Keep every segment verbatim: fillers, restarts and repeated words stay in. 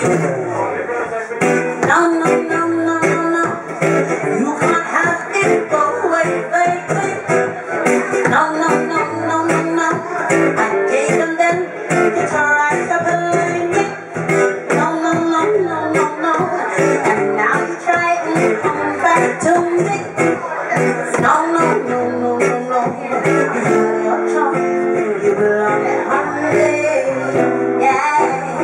No, no, no, no, no, no. You can't have it both ways, baby. No, no, no, no, no, no. I gave them then. It's alright, stop believing me. No, no, no, no, no, no. And now you try and come back to me. No, no, no, no, no, no. You're drunk. You belong at home. Yeah.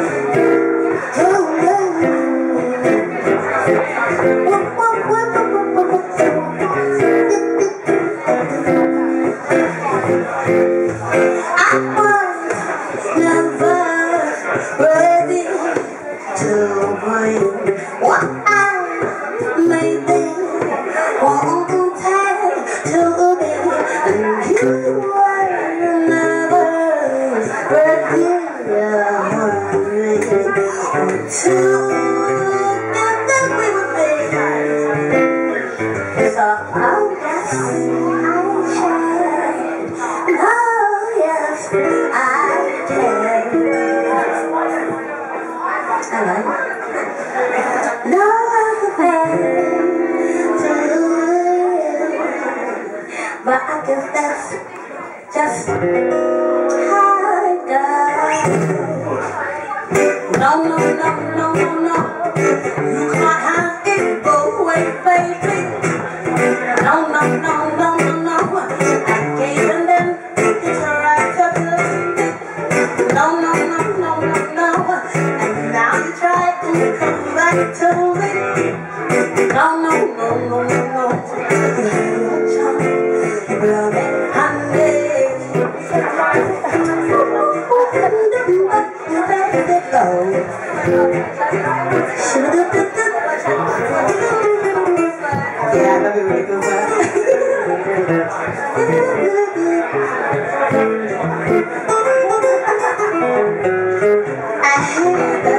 I was never ready to bring what I maybe wanted to be, and you were never ready to get that we would be. So I guess I tried. No, yes, I did. I like no other way to live, but I guess that's just how it goes. No, no, no, no, no, no. You can't have it both ways, baby. No, no, no, no, no, no. I gave them then. It's alright to believe it. No, no, no, no, no, no. And now you try to come back to me. No, no, no, no, no, no. You're drunk. You blow that honey. Yeah, I love it when it goes back. I had